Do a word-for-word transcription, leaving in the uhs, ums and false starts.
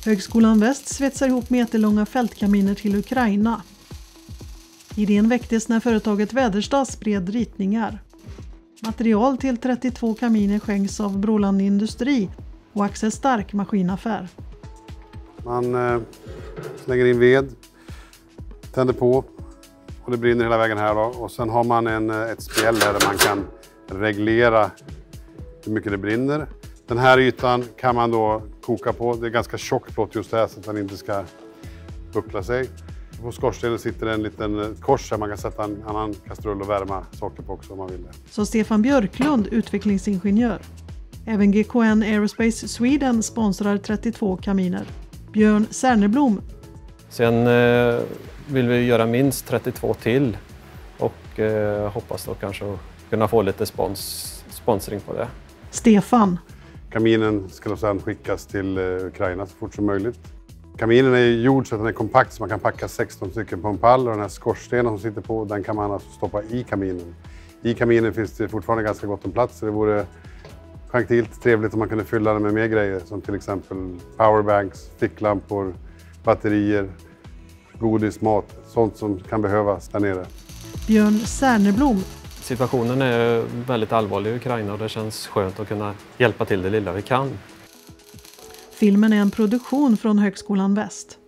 Högskolan Väst svetsar ihop meterlånga fältkaminer till Ukraina. Idén väcktes när företaget Väderstad spred ritningar. Material till trettiotvå kaminer skänks av Bråland Industri och Axel Stark maskinaffär. Man eh, slänger in ved, tänder på och det brinner hela vägen här då. Och sen har man en, ett spjäll där man kan reglera hur mycket det brinner. Den här ytan kan man då koka på. Det är ganska tjockt plåt just här så att den inte ska buckla sig. På skorstenen sitter en liten kors där man kan sätta en annan kastrull och värma socker på också om man vill det. Så Stefan Björklund, utvecklingsingenjör. Även G K N Aerospace Sweden sponsrar trettiotvå kaminer. Björn Särneblom. Sen eh, vill vi göra minst trettiotvå till och eh, hoppas då kanske kunna få lite spons, sponsring på det. Stefan. Kaminen ska sedan skickas till Ukraina så fort som möjligt. Kaminen är gjord så att den är kompakt så man kan packa sexton stycken på en pall och den här skorstenen som sitter på den kan man alltså stoppa i kaminen. I kaminen finns det fortfarande ganska gott om plats så det vore gentilt trevligt om man kunde fylla den med mer grejer som till exempel powerbanks, ficklampor, batterier, godis, mat, sånt som kan behövas där nere. Björn Särneblom. Situationen är väldigt allvarlig i Ukraina och det känns skönt att kunna hjälpa till det lilla vi kan. Filmen är en produktion från Högskolan Väst.